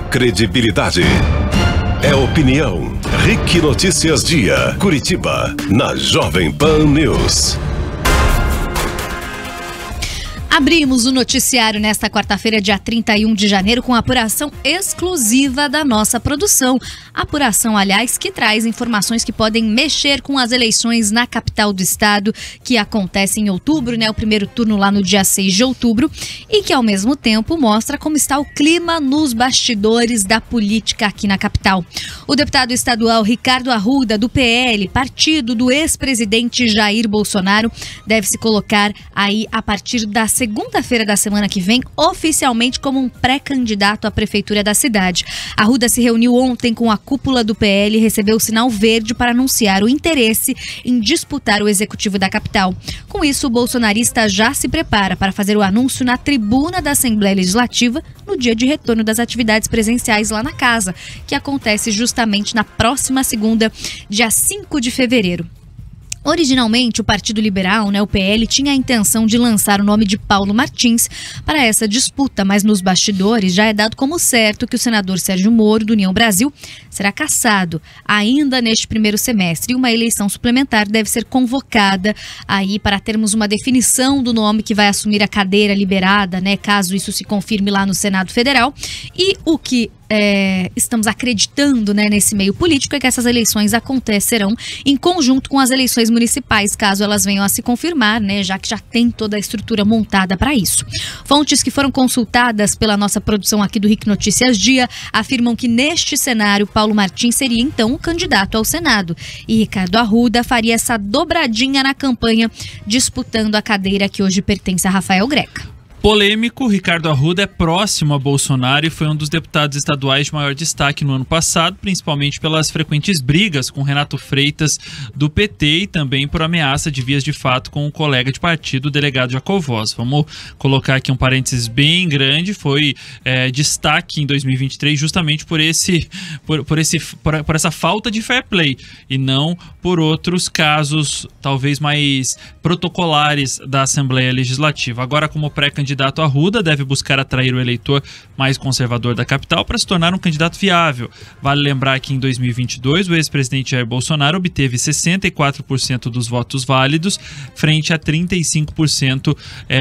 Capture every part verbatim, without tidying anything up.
credibilidade. É opinião. Rick Notícias Dia, Curitiba, na Jovem Pan News. Abrimos o noticiário nesta quarta-feira, dia trinta e um de janeiro, com apuração exclusiva da nossa produção. Apuração, aliás, que traz informações que podem mexer com as eleições na capital do estado, que acontecem em outubro, né? O primeiro turno lá no dia seis de outubro, e que, ao mesmo tempo, mostra como está o clima nos bastidores da política aqui na capital. O deputado estadual Ricardo Arruda, do P L, partido do ex-presidente Jair Bolsonaro, deve se colocar aí a partir da segunda-feira da semana que vem, oficialmente como um pré-candidato à prefeitura da cidade. Arruda se reuniu ontem com a cúpula do P L e recebeu o sinal verde para anunciar o interesse em disputar o executivo da capital. Com isso, o bolsonarista já se prepara para fazer o anúncio na tribuna da Assembleia Legislativa no dia de retorno das atividades presenciais lá na casa, que acontece justamente na próxima segunda, dia cinco de fevereiro. Originalmente, o Partido Liberal, né, o P L, tinha a intenção de lançar o nome de Paulo Martins para essa disputa, mas nos bastidores já é dado como certo que o senador Sérgio Moro, do União Brasil, será cassado ainda neste primeiro semestre, e uma eleição suplementar deve ser convocada aí para termos uma definição do nome que vai assumir a cadeira liberada, né, caso isso se confirme lá no Senado Federal. E o que É, estamos acreditando, né, nesse meio político é que essas eleições acontecerão em conjunto com as eleições municipais, caso elas venham a se confirmar, né, já que já tem toda a estrutura montada para isso. Fontes que foram consultadas pela nossa produção aqui do Rick Notícias Dia afirmam que neste cenário Paulo Martins seria então o candidato ao Senado e Ricardo Arruda faria essa dobradinha na campanha, disputando a cadeira que hoje pertence a Rafael Greca. Polêmico, Ricardo Arruda é próximo a Bolsonaro e foi um dos deputados estaduais de maior destaque no ano passado, principalmente pelas frequentes brigas com Renato Freitas do P T e também por ameaça de vias de fato com o colega de partido, o delegado Jacovós. Vamos colocar aqui um parênteses bem grande, foi é, destaque em dois mil e vinte e três justamente por, esse, por, por, esse, por, por essa falta de fair play e não por outros casos talvez mais protocolares da Assembleia Legislativa. Agora, como pré-candidato, O candidato Arruda deve buscar atrair o eleitor mais conservador da capital para se tornar um candidato viável. Vale lembrar que em dois mil e vinte e dois o ex-presidente Jair Bolsonaro obteve sessenta e quatro por cento dos votos válidos frente a trinta e cinco por cento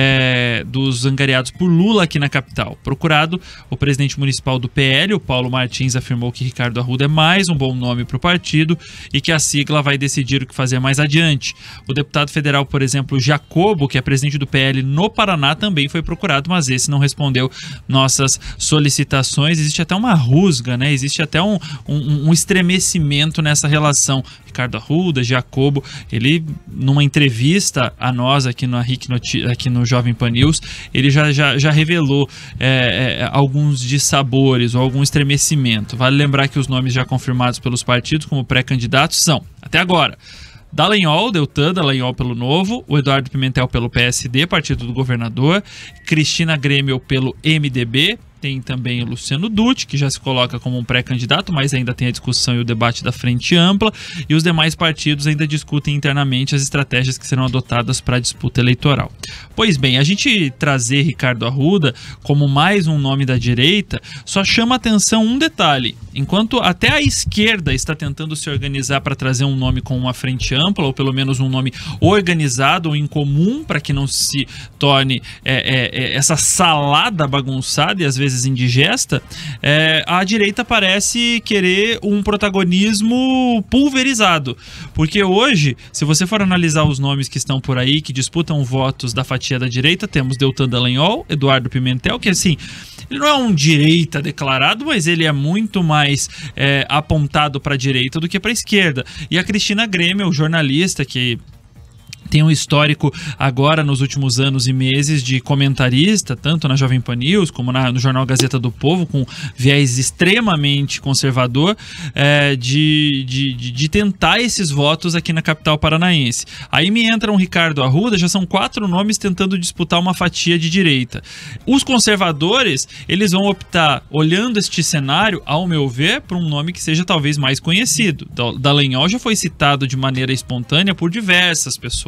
é, dos angariados por Lula aqui na capital. Procurado, o presidente municipal do P L, o Paulo Martins, afirmou que Ricardo Arruda é mais um bom nome para o partido e que a sigla vai decidir o que fazer mais adiante. O deputado federal, por exemplo, Jacobo, que é presidente do P L no Paraná, também foi procurado, mas esse não respondeu nossas solicitações. Existe até uma rusga, né? Existe até um, um, um estremecimento nessa relação. Ricardo Arruda, Jacobo, ele, numa entrevista a nós aqui no, aqui no Jovem Pan News, ele já, já, já revelou é, é, alguns dissabores ou algum estremecimento. Vale lembrar que os nomes já confirmados pelos partidos como pré-candidatos são, até agora, Dallagnol, Deltan Dallagnol pelo Novo, o Eduardo Pimentel pelo P S D, partido do governador, Cristina Grêmio pelo M D B, tem também o Luciano Dutti, que já se coloca como um pré-candidato, mas ainda tem a discussão e o debate da Frente Ampla, e os demais partidos ainda discutem internamente as estratégias que serão adotadas para a disputa eleitoral. Pois bem, a gente trazer Ricardo Arruda como mais um nome da direita só chama atenção um detalhe. Enquanto até a esquerda está tentando se organizar para trazer um nome com uma frente ampla, ou pelo menos um nome organizado ou em comum, para que não se torne é, é, essa salada bagunçada e às vezes indigesta, é, a direita parece querer um protagonismo pulverizado. Porque hoje, se você for analisar os nomes que estão por aí, que disputam votos da fatia da direita, temos Deltan Dallagnol, Eduardo Pimentel, que assim, ele não é um direita declarado, mas ele é muito mais é, apontado para a direita do que para a esquerda. E a Cristina Grêmio, jornalista que tem um histórico agora nos últimos anos e meses de comentarista, tanto na Jovem Pan News como na, no jornal Gazeta do Povo, com viés extremamente conservador, é, de, de, de tentar esses votos aqui na capital paranaense. Aí me entra um Ricardo Arruda, já são quatro nomes tentando disputar uma fatia de direita. Os conservadores, eles vão optar, olhando este cenário, ao meu ver, por um nome que seja talvez mais conhecido. Dallagnol já foi citado de maneira espontânea por diversas pessoas.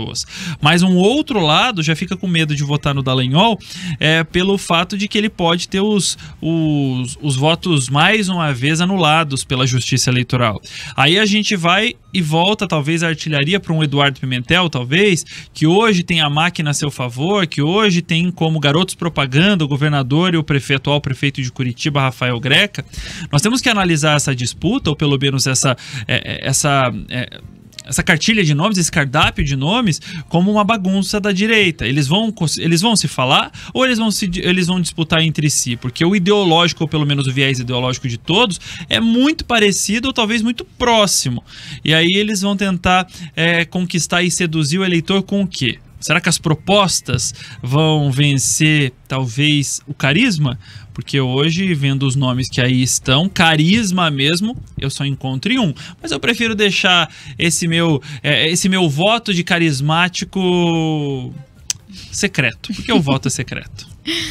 pessoas. Mas um outro lado já fica com medo de votar no Dallagnol é, pelo fato de que ele pode ter os, os, os votos mais uma vez anulados pela Justiça Eleitoral. Aí a gente vai e volta talvez a artilharia para um Eduardo Pimentel, talvez, que hoje tem a máquina a seu favor, que hoje tem como garotos propaganda o governador e o prefeito, atual prefeito de Curitiba, Rafael Greca. Nós temos que analisar essa disputa, ou pelo menos essa... É, essa é, essa cartilha de nomes, esse cardápio de nomes, como uma bagunça da direita. Eles vão, eles vão se falar ou eles vão, se, eles vão disputar entre si? Porque o ideológico, ou pelo menos o viés ideológico de todos, é muito parecido ou talvez muito próximo. E aí eles vão tentar é, conquistar e seduzir o eleitor com o quê? Será que as propostas vão vencer, talvez, o carisma? Porque hoje, vendo os nomes que aí estão, carisma mesmo, eu só encontro em um. Mas eu prefiro deixar esse meu, é, esse meu voto de carismático secreto, porque o voto é secreto.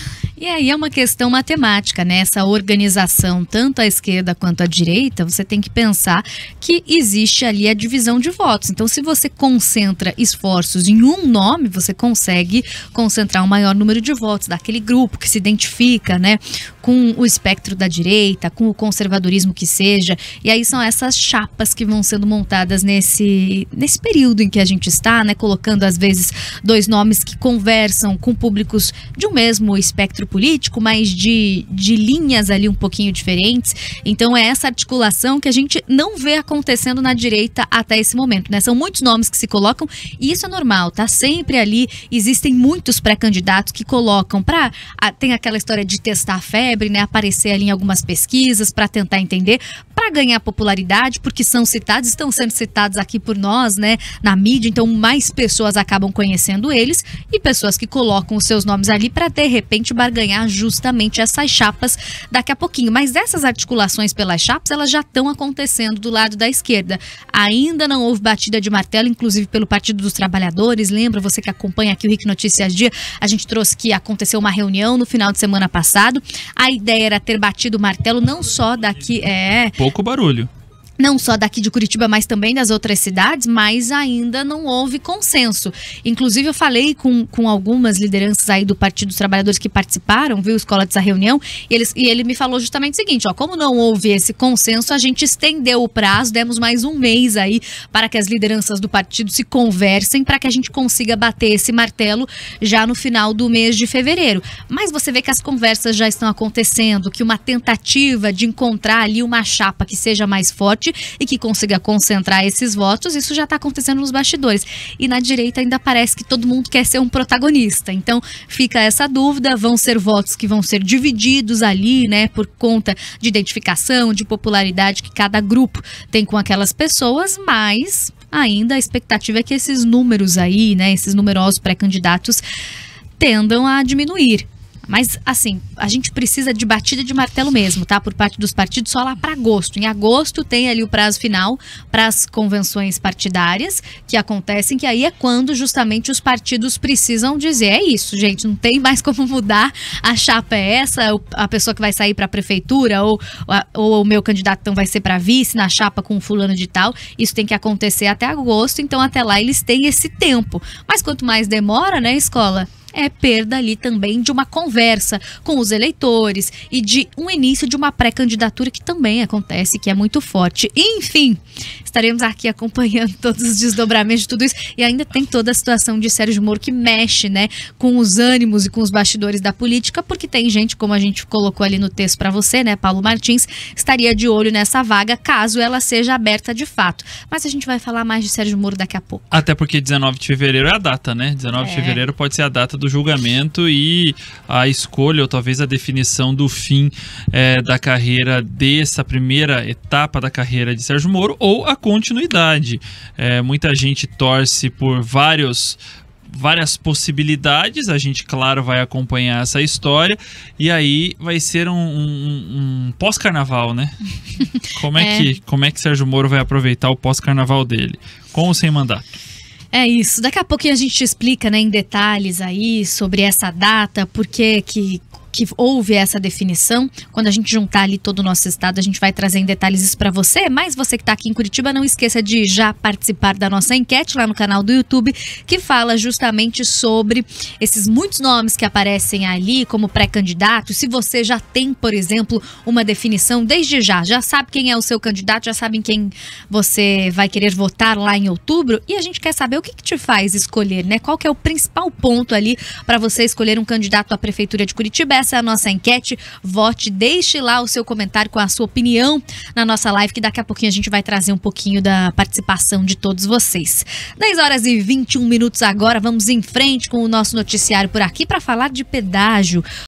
E aí é uma questão matemática, né? Essa organização, tanto à esquerda quanto à direita, você tem que pensar que existe ali a divisão de votos. Então, se você concentra esforços em um nome, você consegue concentrar um maior número de votos daquele grupo que se identifica, né, com o espectro da direita, com o conservadorismo que seja. E aí são essas chapas que vão sendo montadas nesse, nesse período em que a gente está, né? Colocando, às vezes, dois nomes que conversam com públicos de um mesmo espectro político, mas de, de linhas ali um pouquinho diferentes. Então é essa articulação que a gente não vê acontecendo na direita até esse momento, né? São muitos nomes que se colocam e isso é normal, tá? Sempre ali existem muitos pré-candidatos que colocam para tem aquela história de testar a febre, né? Aparecer ali em algumas pesquisas para tentar entender, para ganhar popularidade, porque são citados, estão sendo citados aqui por nós, né? Na mídia, então mais pessoas acabam conhecendo eles e pessoas que colocam os seus nomes ali para de repente barganhar justamente essas chapas daqui a pouquinho. Mas essas articulações pelas chapas, elas já estão acontecendo do lado da esquerda. Ainda não houve batida de martelo, inclusive pelo Partido dos Trabalhadores. Lembra, você que acompanha aqui o Rick Notícias Dia, a gente trouxe que aconteceu uma reunião no final de semana passado. A ideia era ter batido o martelo não só daqui... é Pouco barulho. Não só daqui de Curitiba, mas também das outras cidades, mas ainda não houve consenso. Inclusive, eu falei com, com algumas lideranças aí do Partido dos Trabalhadores que participaram, viu, Escola, dessa reunião, e, eles, e ele me falou justamente o seguinte, ó, como não houve esse consenso, a gente estendeu o prazo, demos mais um mês aí para que as lideranças do partido se conversem, para que a gente consiga bater esse martelo já no final do mês de fevereiro. Mas você vê que as conversas já estão acontecendo, que uma tentativa de encontrar ali uma chapa que seja mais forte e que consiga concentrar esses votos, isso já está acontecendo nos bastidores. E na direita ainda parece que todo mundo quer ser um protagonista. Então fica essa dúvida, vão ser votos que vão ser divididos ali, né, por conta de identificação, de popularidade que cada grupo tem com aquelas pessoas, mas ainda a expectativa é que esses números aí, né, esses numerosos pré-candidatos tendam a diminuir. Mas, assim, a gente precisa de batida de martelo mesmo, tá? Por parte dos partidos só lá para agosto. Em agosto tem ali o prazo final para as convenções partidárias que acontecem, que aí é quando justamente os partidos precisam dizer, é isso, gente, não tem mais como mudar, a chapa é essa, a pessoa que vai sair para a prefeitura ou, ou o meu candidato então vai ser para vice na chapa com fulano de tal. Isso tem que acontecer até agosto, então até lá eles têm esse tempo. Mas quanto mais demora, né, Escola? É perda ali também de uma conversa com os eleitores e de um início de uma pré-candidatura que também acontece, que é muito forte. Enfim, estaremos aqui acompanhando todos os desdobramentos de tudo isso e ainda tem toda a situação de Sérgio Moro que mexe, né, com os ânimos e com os bastidores da política, porque tem gente, como a gente colocou ali no texto para você, né, Paulo Martins, estaria de olho nessa vaga caso ela seja aberta de fato. Mas a gente vai falar mais de Sérgio Moro daqui a pouco. Até porque dezenove de fevereiro é a data, né? dezenove de fevereiro pode ser a data do julgamento e a escolha ou talvez a definição do fim é, da carreira dessa primeira etapa da carreira de Sérgio Moro ou a continuidade. É, muita gente torce por vários várias possibilidades, a gente, claro, vai acompanhar essa história e aí vai ser um, um, um pós-carnaval, né? Como é, é. que como é que Sérgio Moro vai aproveitar o pós-carnaval dele? Com ou sem mandato? É isso, daqui a pouquinho a gente explica, né, em detalhes aí sobre essa data, por que que que houve essa definição. Quando a gente juntar ali todo o nosso estado, a gente vai trazer em detalhes isso para você. Mas você que está aqui em Curitiba, não esqueça de já participar da nossa enquete lá no canal do YouTube, que fala justamente sobre esses muitos nomes que aparecem ali como pré-candidatos. Se você já tem, por exemplo, uma definição desde já, já sabe quem é o seu candidato, já sabe em quem você vai querer votar lá em outubro, e a gente quer saber o que, que te faz escolher, né? Qual que é o principal ponto ali para você escolher um candidato à Prefeitura de Curitiba? Essa é a nossa enquete. Vote, deixe lá o seu comentário com a sua opinião na nossa live, que daqui a pouquinho a gente vai trazer um pouquinho da participação de todos vocês. dez horas e vinte e um minutos agora, vamos em frente com o nosso noticiário por aqui para falar de pedágio.